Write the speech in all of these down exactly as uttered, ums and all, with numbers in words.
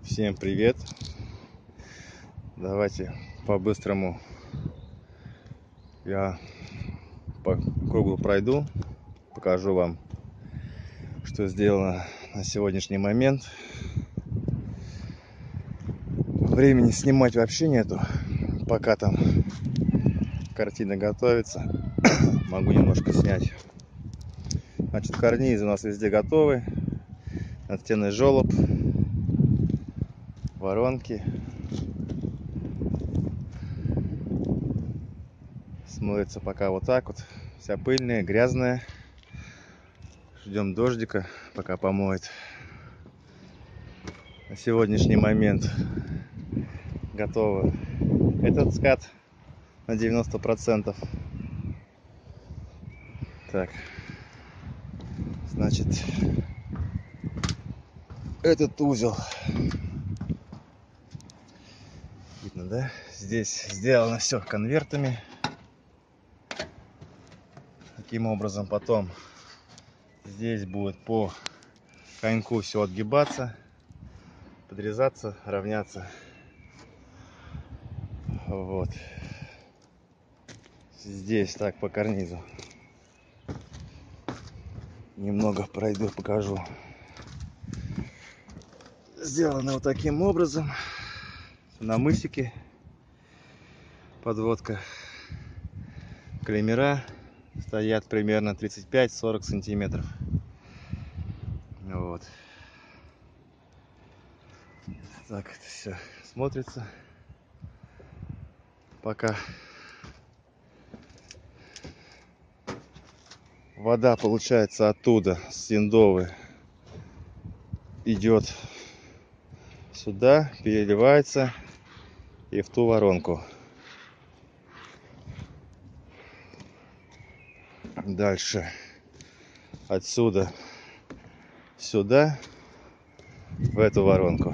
Всем привет! Давайте по-быстрому я по кругу пройду, покажу вам, что сделано на сегодняшний момент. Времени снимать вообще нету, пока там картина готовится. Могу немножко снять. Значит, карнизы у нас везде готовы. Настенный желоб, воронки. Смоется пока вот так вот. Вся пыльная, грязная. Ждем дождика, пока помоет. На сегодняшний момент готово этот скат на девяносто процентов. Так, значит, этот узел. Видно, да? Здесь сделано все конвертами. Таким образом, потом здесь будет по коньку все отгибаться, подрезаться, равняться. Вот. Здесь так по карнизу. Немного пройду, покажу. Сделано вот таким образом. На мысике подводка. Клеймера стоят примерно тридцать пять — сорок сантиметров. Вот. Так это все смотрится. Пока вода, получается, оттуда, с Яндовы, идет сюда, переливается и в ту воронку. Дальше отсюда сюда, в эту воронку.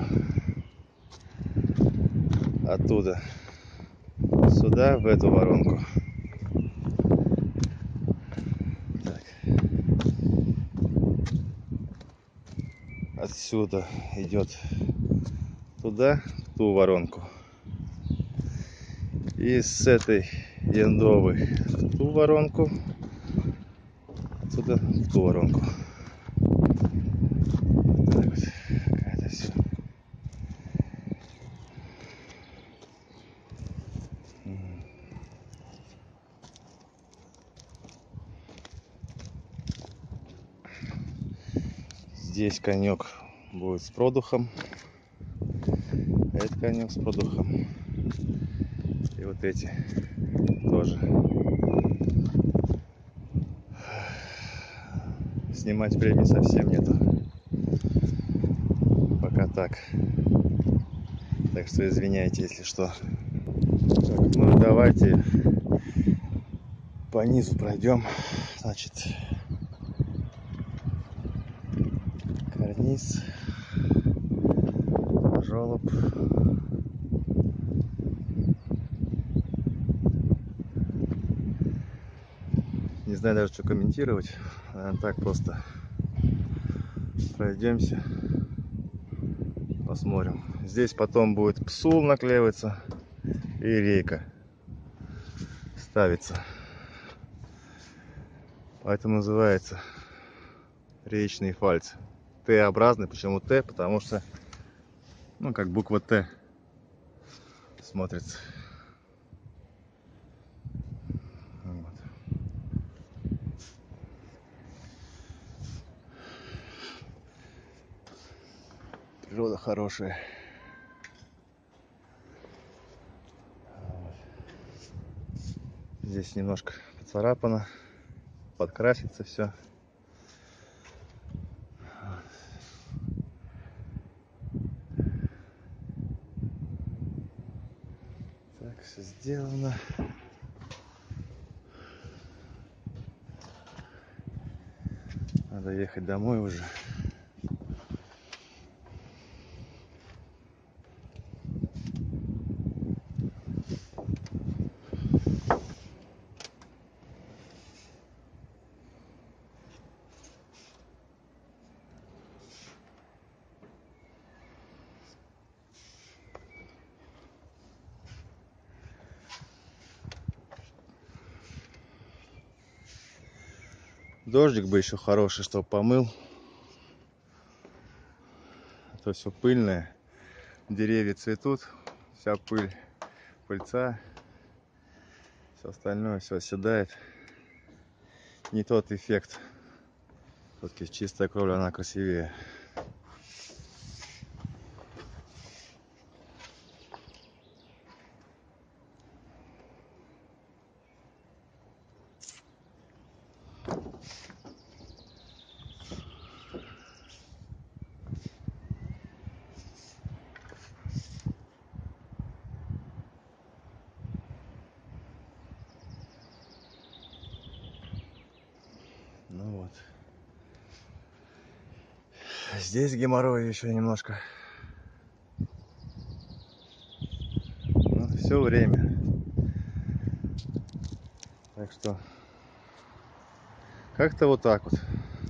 Оттуда сюда, в эту воронку. Так. Отсюда идет туда, в ту воронку. И с этой Яндовы в ту воронку, отсюда в ту воронку. Так вот, это все. Здесь конек будет с продухом, этот конек с продухом, и вот эти тоже. Снимать времени совсем нету, пока так, так что извиняйте, если что. Так, ну давайте по низу пройдем. Значит, карниз, желоб. Не знаю даже, что комментировать. Наверное, так просто пройдемся, посмотрим. Здесь потом будет псул наклеиваться и рейка ставится. Поэтому называется реечный фальц. Т-образный. Почему Т? Потому что, ну, как буква Т смотрится. Вот. Природа хорошая. Вот. Здесь немножко поцарапано, подкрасится все. Так, все сделано. Надо ехать домой уже. Дождик бы еще хороший, чтобы помыл. А то все пыльное. Деревья цветут, вся пыль, пыльца, все остальное, все оседает. Не тот эффект. Все-таки чистая кровля, она красивее. Ну вот. Здесь геморрой еще немножко. Ну, все время. Так что как-то вот так вот.